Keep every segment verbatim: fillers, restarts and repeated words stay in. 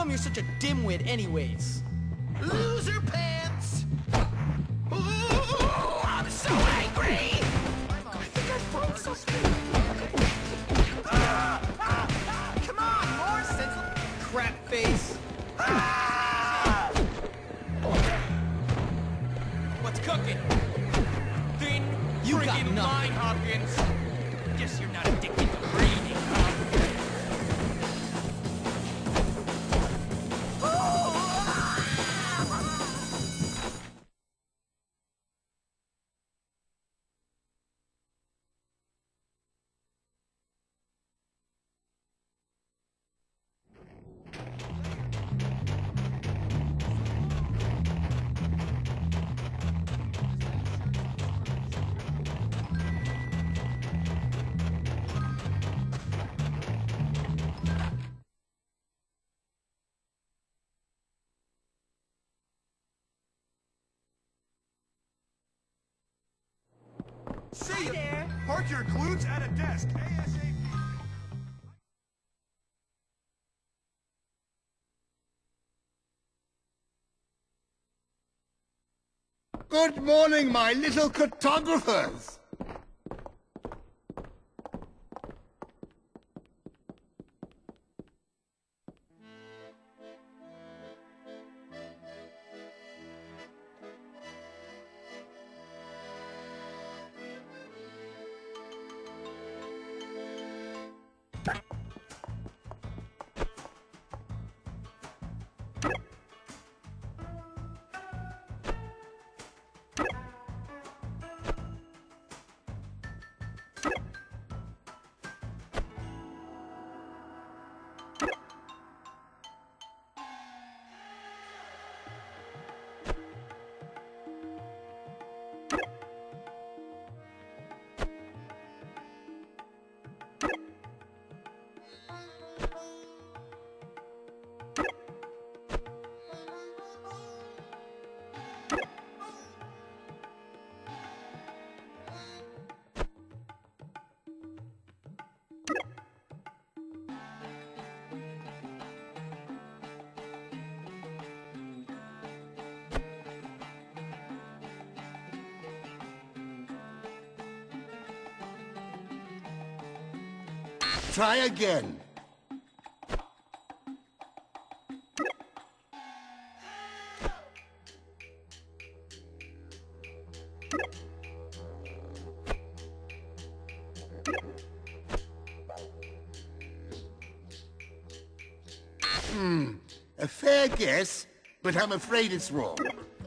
come you're such a dimwit anyways? Loser pants! Ooh, I'm so angry! I think I broke something. Ah, ah, ah, come on, more sense. Crap face. Ah! What's cooking? Thin, You got friggin' nothing. line, Hopkins. Guess you're not addicted to breathing, huh? See you there. Park your glutes at a desk. ASAP. Good morning, my little cartographers. Try again. Hmm, a fair guess, but I'm afraid it's wrong.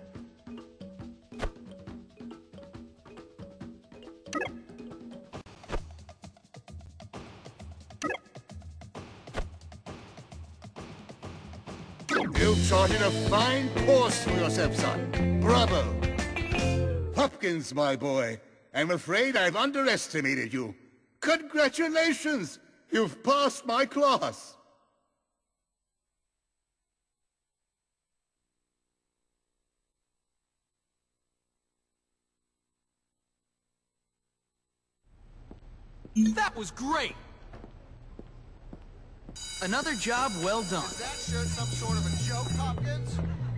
You've charted a fine course for yourself, son. Bravo! Hopkins, my boy, I'm afraid I've underestimated you. Congratulations! You've passed my class. That was great! Another job well done. Is that shirt some sort of a joke, Hopkins?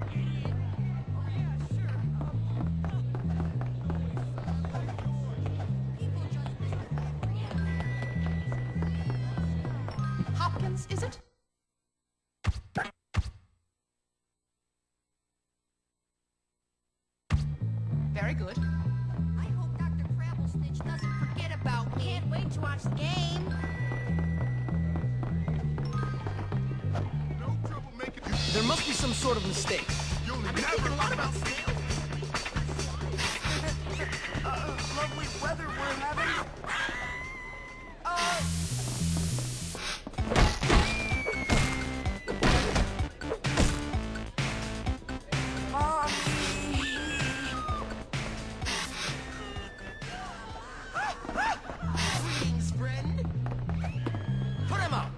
Hopkins, is it? Very good. I hope Doctor Crabblesnitch doesn't forget about me. Can't wait to watch the game. No trouble making... There must be some sort of mistake. You'll I've been never... thinking a lot about snails. uh, lovely weather we're having. Uh... Greetings, friend. Put him up.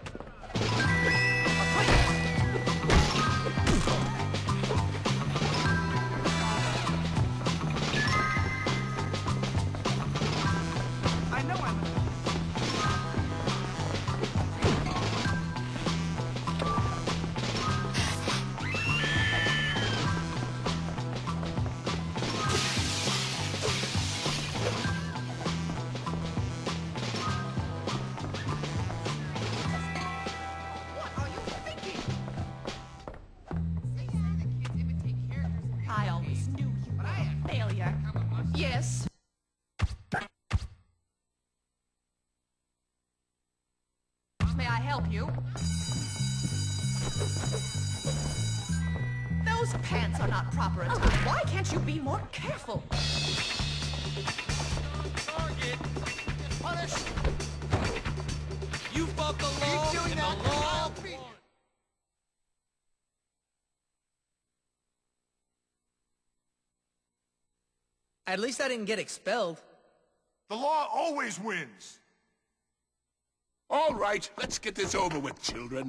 I know I'm... I always knew you were a failure. Yes. May I help you? Those pants are not proper attire. Why can't you be more careful? Target. Punish. You fought the law. Keep doing and that, the law I'll beat you. At least I didn't get expelled. The law always wins. All right, let's get this over with, children.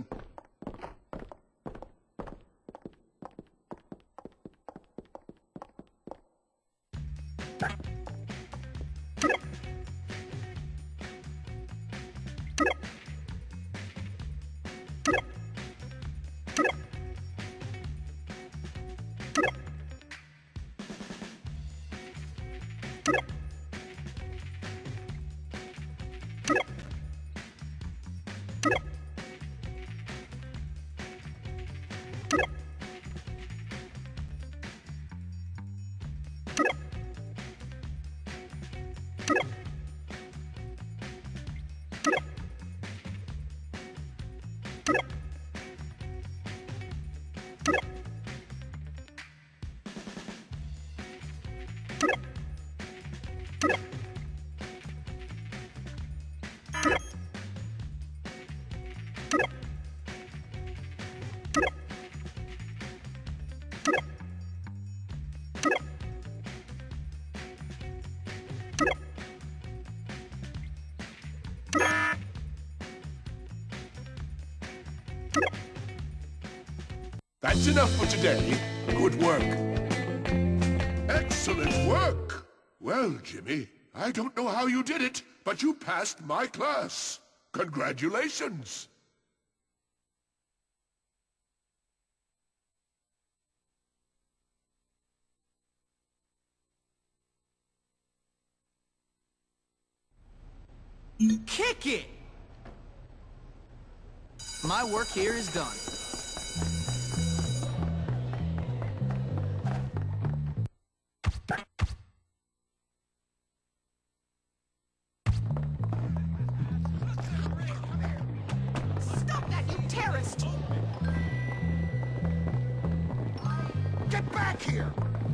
That's enough for today. Good work. Excellent work. Well, Jimmy, I don't know how you did it, but you passed my class. Congratulations. Kick it! My work here is done. Stop that, you terrorist! Get back here!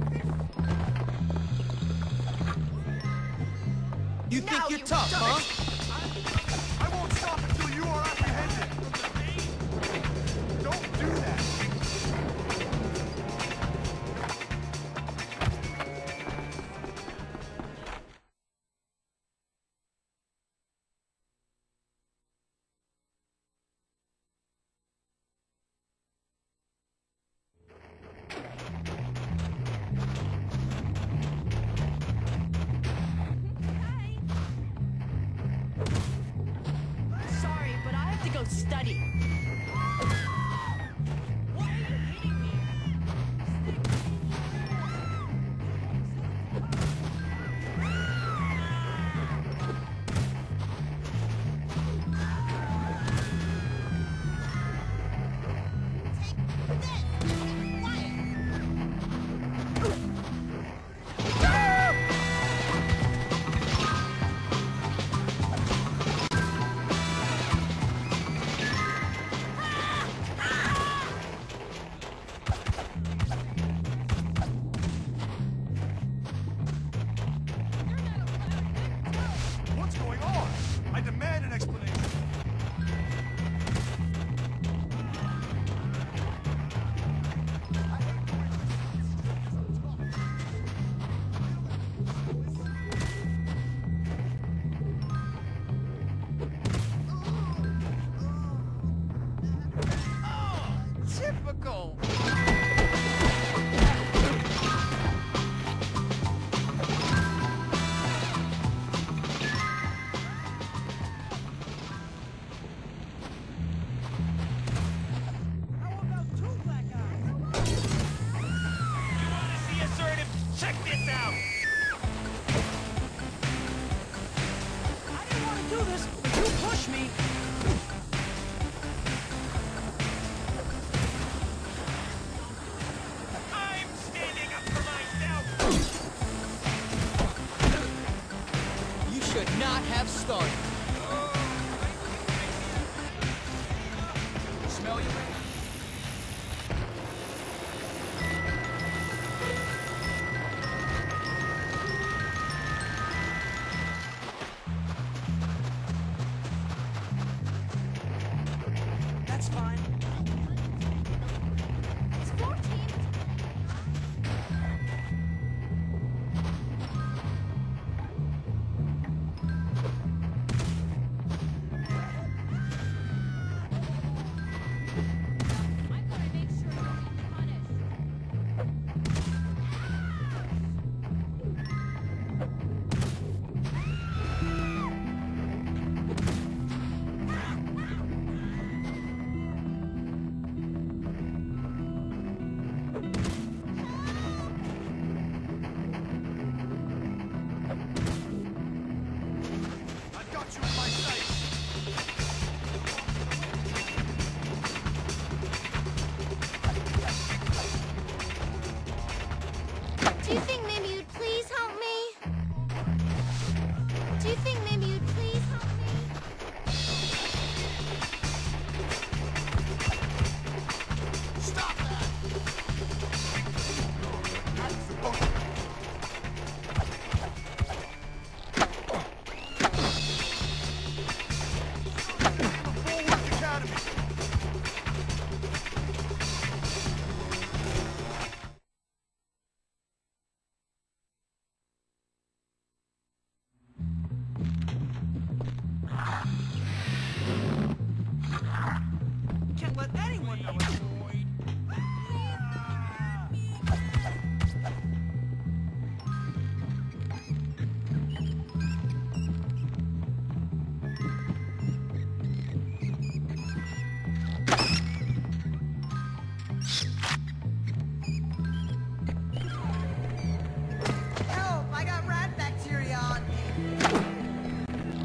You Now think you're you tough, done huh? it. I won't stop until you are apprehended. Don't do that. have started. Smell you, man? That's fine. It's fourteen. I'm gonna make sure you'll be punished. I've got you in my sights. Do you think maybe you'd please help me? Do you think maybe you'd please help me? Stop that! That's supposed Bulwark Academy! Can't let anyone know it. Help! I got rat bacteria on me.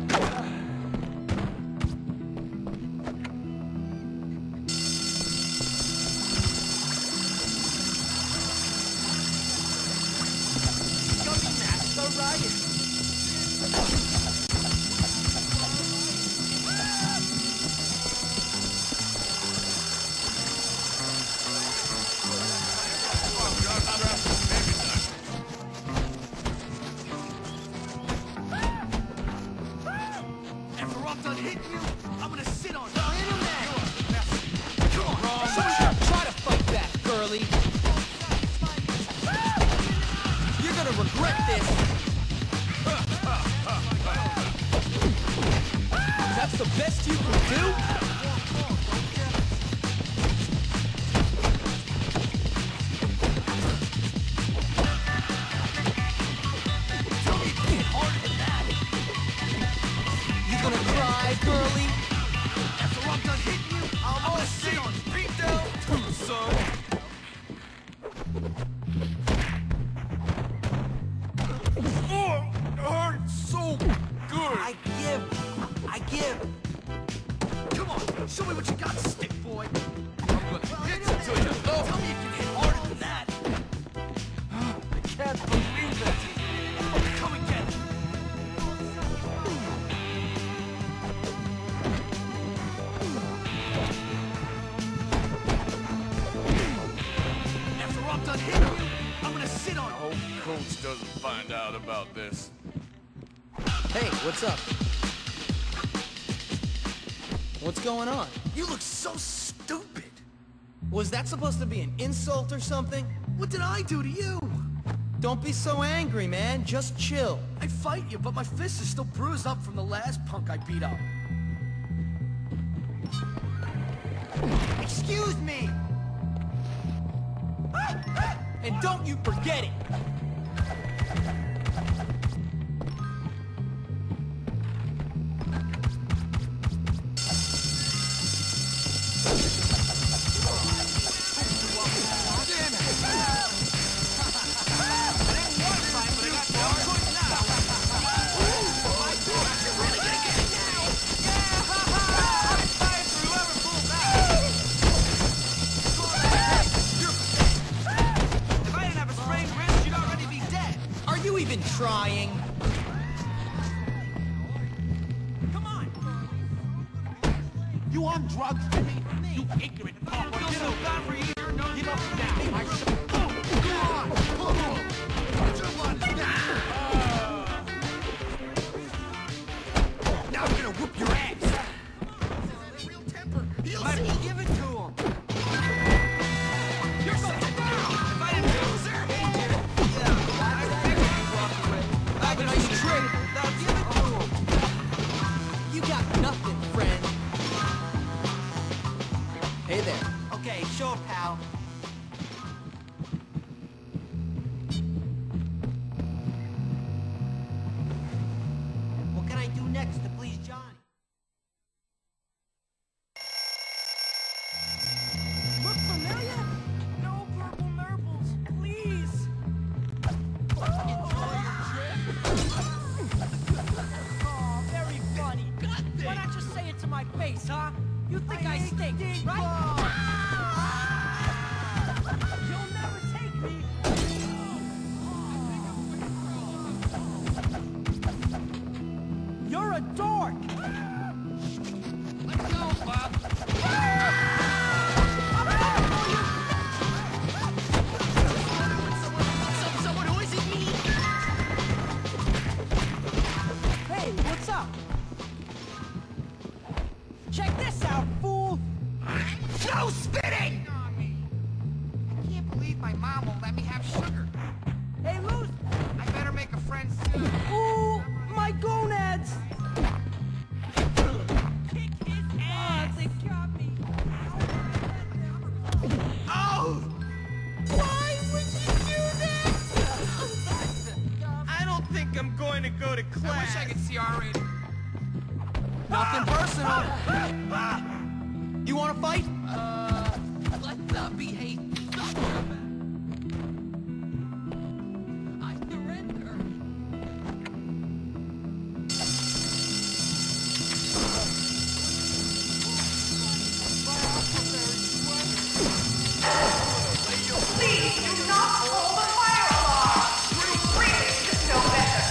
Gummy Master Riot. After I'm done hitting you, I'm gonna sit on you. Come on, try to fight back, girly. You're gonna regret this. That's the best you can do? You gonna cry, girly? After I'm done hitting you, I'm gonna sit on you. Beat down too, son. Oh, it hurts so good. I give. I give. Come on, show me what you got, stick boy. I'm gonna hit you till you know. Tell me you can hit harder than that. I can't believe it. Come and get it. After I'm done hitting you, I'm gonna sit on you. Hope Coach doesn't find out about this. Hey, what's up? What's going on? You look so stupid. Was that supposed to be an insult or something? What did I do to you? Don't be so angry, man. Just chill. I fight you, but my fist is still bruised up from the last punk I beat up. Excuse me. And don't you forget it! Are you even trying? on drugs, Jimmy? You ignorant punk. Get up now. Get up now. I said, oh, God! What you want now? Now I'm gonna whoop your ass. Real temper. You'll see. Give it to him. You're so down. If I didn't lose her, yeah, I'd take it. Walk away. Like a nice trick. Now give it to him. You got nothing, friend. Hey there. Okay, sure, pal. What can I do next to please Johnny? Look familiar? No purple nurbles, please. Enjoy your trip. Oh, very funny. Why not just say it to my face, huh? You think I, I stink, right? You'll never take me. You're a dork. Let's go, Bob. Someone who isn't me! Hey, what's up? Check this out, fool. No spitting! I can't believe my mom won't let me have sugar. Hey, Luz. I better make a friend soon. Ooh, my gonads. Kick his Ah, ass! they got me. Oh! Why would you do that? I don't think I'm going to go to class. I wish I could see R rated. Nothing personal. You want to fight? Uh, let's uh, behave. I surrender. Please do not pull the fire alarm. You really should know better.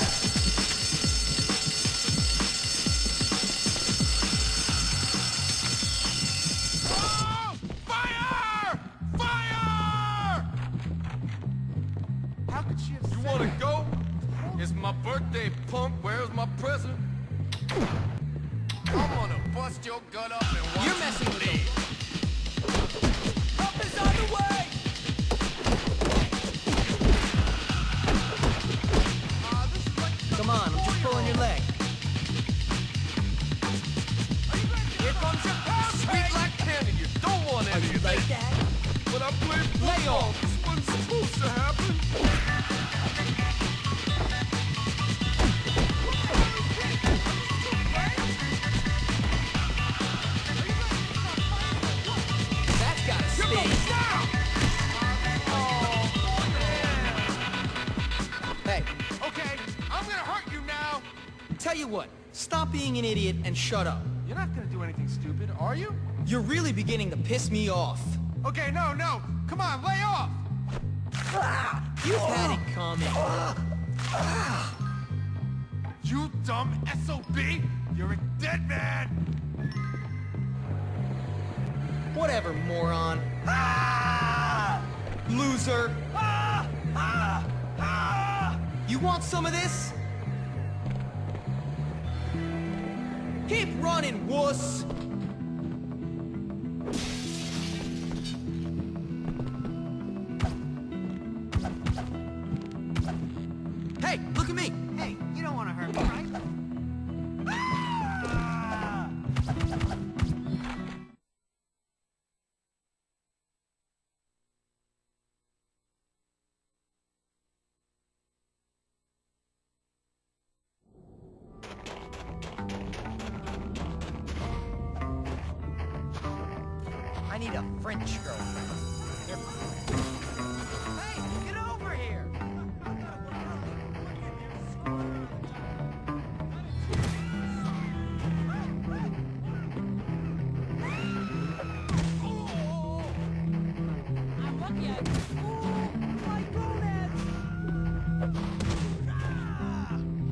Oh! Fire! Fire! How could she have You said wanna that? go? It's my birthday, punk. Where's my present? I'm gonna bust your gut up and watch You're messing with them. Help is on the way. Uh, this is like Come on, I'm just pulling your leg. Here comes your pal, sweet like candy. You don't want any of Like that. that? But I played football. Lay off. This wasn't supposed to happen. That's gotta You're sting. going down! Hey, Okay, I'm gonna hurt you now. tell you what. Stop being an idiot and shut up. You're not gonna do anything stupid, are you? You're really beginning to piss me off. Okay, no, no. Come on, lay off. You've had it coming. You dumb S O B! You're a dead man! Whatever, moron. Loser. You want some of this? Keep running, wuss! Hey, look at me! Hey, you don't want to hurt me, right? I need a French girlfriend. Hey, get over here! I'm lucky I... Ooh, my gonads.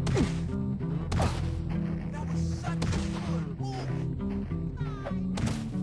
That was such a good move!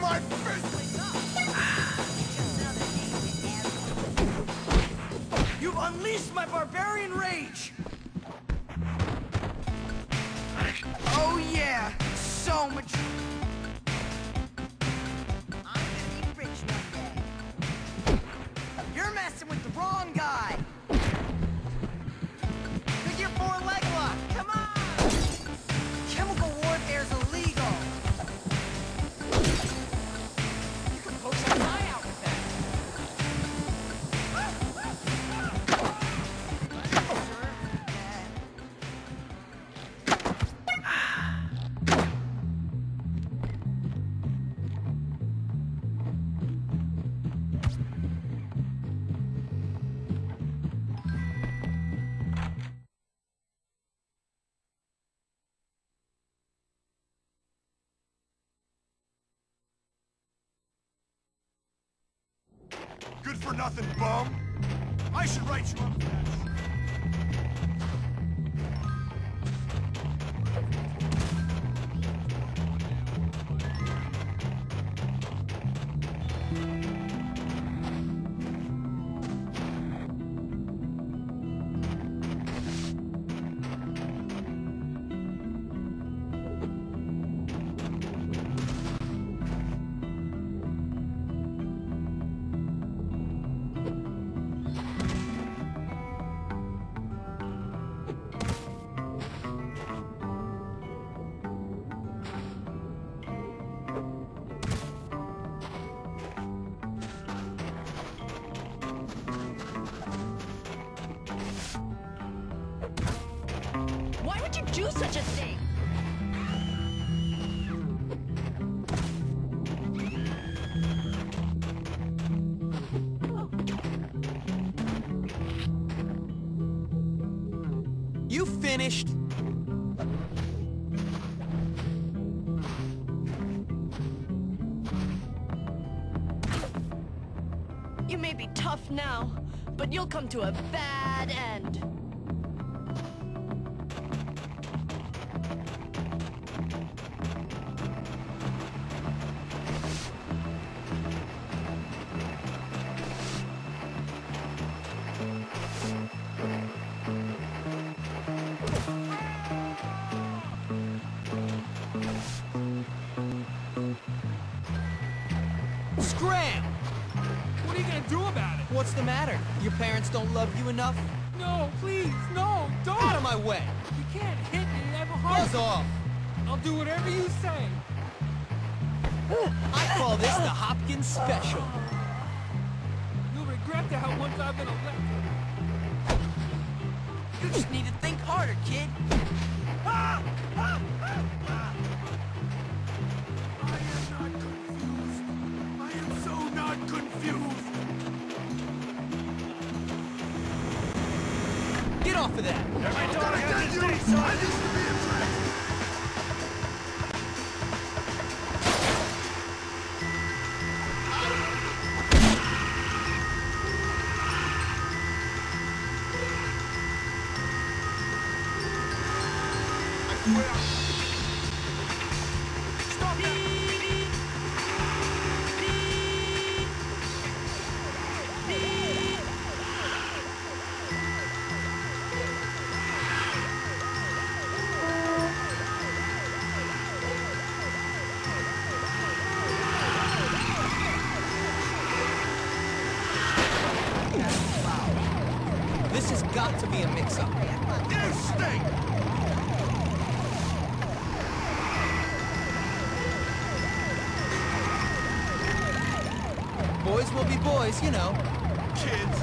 my fist! You've unleashed my barbarian rage! Oh yeah, so much. I'm gonna be rich one day. You're messing with the wrong guy. Figure four leg lock, come on! Chemical warfare's illegal. You can poke some eye out with that. Good for nothing, bum! I should write you up for that. Why would you do such a thing? You finished? You may be tough now, but you'll come to a bad end. Scram! What are you gonna do about it? What's the matter? Your parents don't love you enough? No, please, no, don't! Out of my way! You can't hit me, I have a heart. Buzz off! I'll do whatever you say. I call this the Hopkins Special. You'll regret that once I've been elected. You just need to think harder, kid. I am not confused. I am so not confused. Get off of that! Every time I get you, I used to be a threat. Stop that! This has got to be a mix-up. You stink! Boys will be boys, you know. Kids.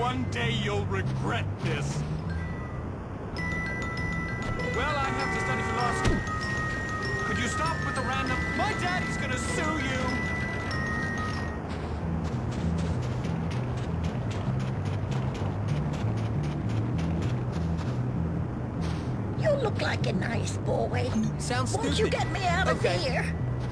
One day you'll regret this. Well, I have to study for law school. Could you stop with the random... My daddy's gonna sue you! You look like a nice boy. Sounds Won't stupid. you get me out of Okay. here?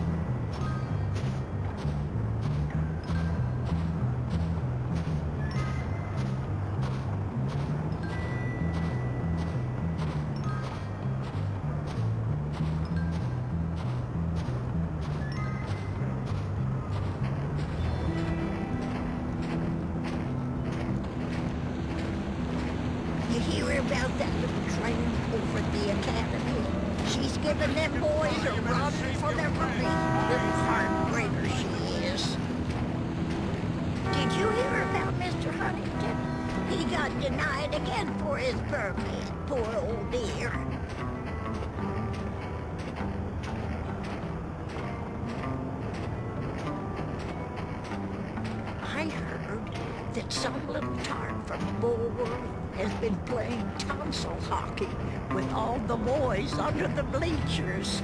You hear about that little train over at the academy? She's giving them boys a run for their money. Little heartbreaker she is. Did you hear about Mister Huntington? He got denied again for his permit. Poor old dear. I heard that some little tart from Bullworth has been playing tonsil hockey with all the boys under the bleachers.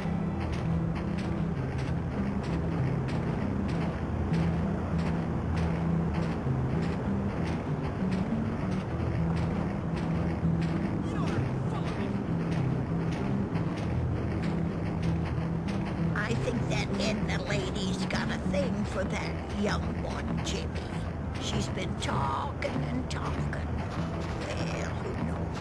I think that Edna lady's got a thing for that young one, Jimmy. She's been talking and talking. Well, who knows?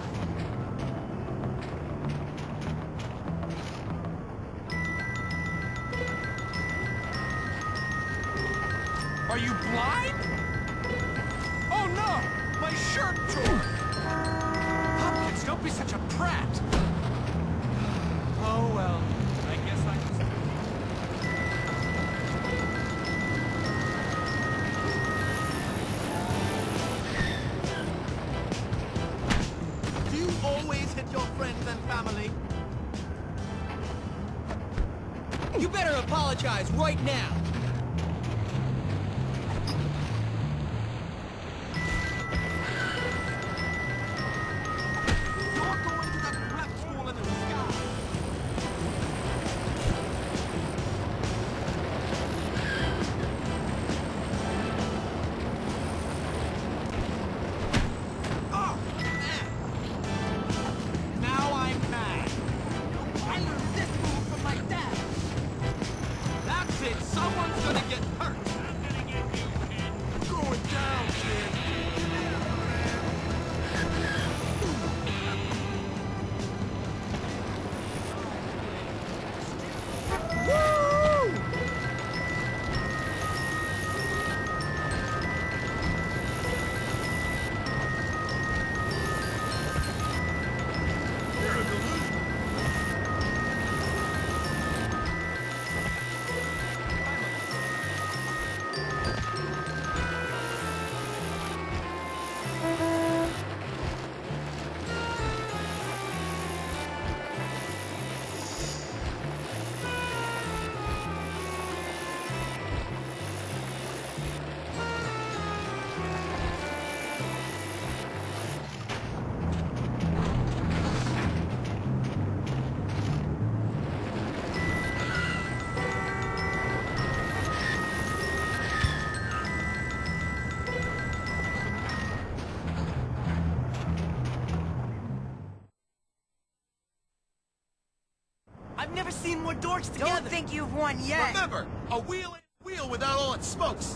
Are you blind? Oh no! My shirt tore! Hopkins, don't be such a prat! Oh well, I guess I can... Do you always hit your friends and family? You better apologize right now. You're going to that prep school in the sky. Oh, man. Now I'm mad. I learned this move from my dad. That's it. Someone's gonna get hurt. I'm gonna get you, kid. You're going down, kid. Woo! I've never seen more dorks together. Don't think you've won yet. Remember, a wheel ain't a wheel without all its spokes.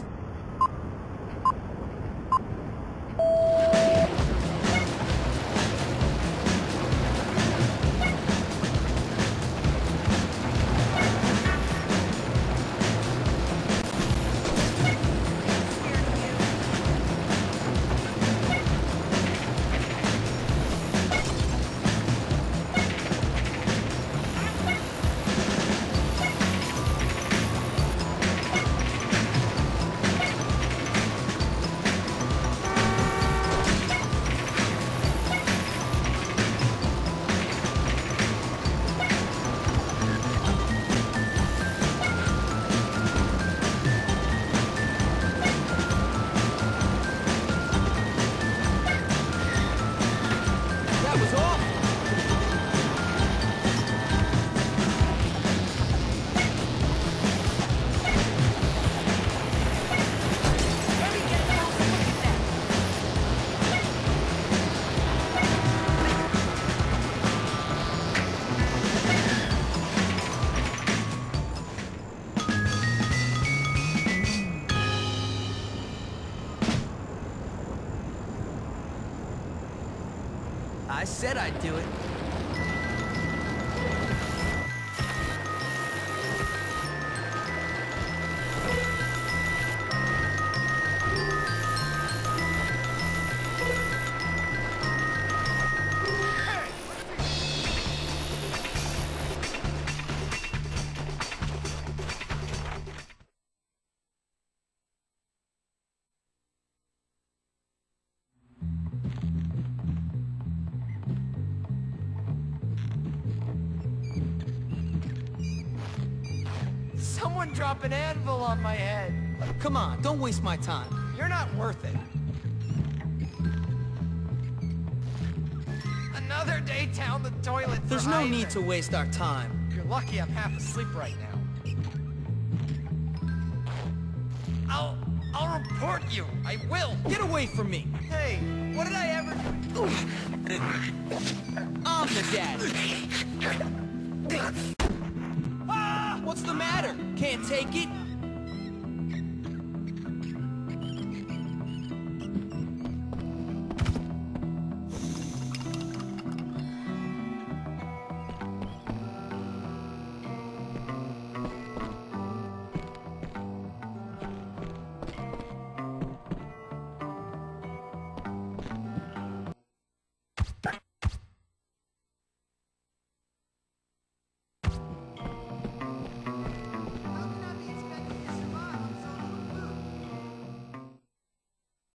said I'd do it. Someone drop an anvil on my head. Come on, don't waste my time. You're not worth it. Another day down the toilet for There's no Ivan. need to waste our time. You're lucky I'm half asleep right now. I'll... I'll report you. I will. Get away from me. Hey, what did I ever do? I'm the daddy. Ah! What's the matter? Can't take it?